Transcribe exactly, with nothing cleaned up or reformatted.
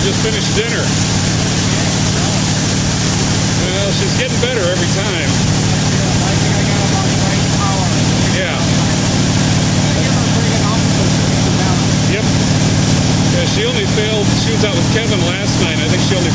just finished dinner. Well, she's getting better every time. Yeah. Yep. Yeah, she only failed, she was out with Kevin last night. I think she only